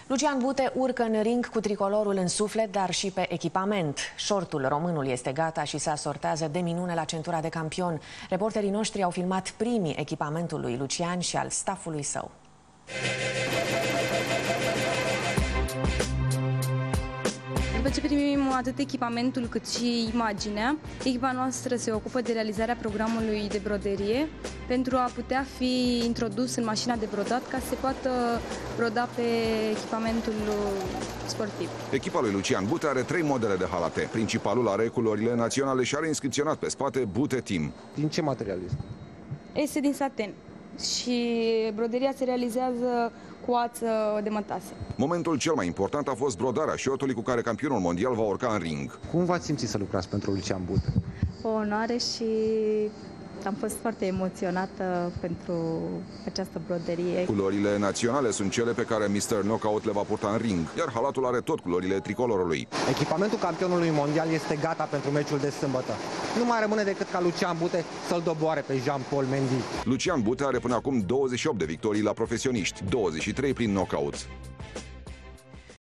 Lucian Bute urcă în ring cu tricolorul în suflet, dar și pe echipament. Șortul românul este gata și se asortează de minune la centura de campion. Reporterii noștri au filmat primii echipamentul lui Lucian și al staffului său. După ce primim atât echipamentul cât și imaginea, echipa noastră se ocupă de realizarea programului de broderie pentru a putea fi introdus în mașina de brodat ca să se poată broda pe echipamentul sportiv. Echipa lui Lucian Bute are 3 modele de halate. Principalul are culorile naționale și are inscripționat pe spate Bute Team. Din ce material este? Este din satin și broderia se realizează cu ață de mătase. Momentul cel mai important a fost brodarea șortului cu care campionul mondial va urca în ring. Cum v-ați simțit să lucrați pentru Lucian Bute? O onoare și am fost foarte emoționată pentru această broderie. Culorile naționale sunt cele pe care Mr. Knockout le va purta în ring, iar halatul are tot culorile tricolorului. Echipamentul campionului mondial este gata pentru meciul de sâmbătă. Nu mai rămâne decât ca Lucian Bute să-l doboare pe Jean-Paul Mendy. Lucian Bute are până acum 28 de victorii la profesioniști, 23 prin knockout.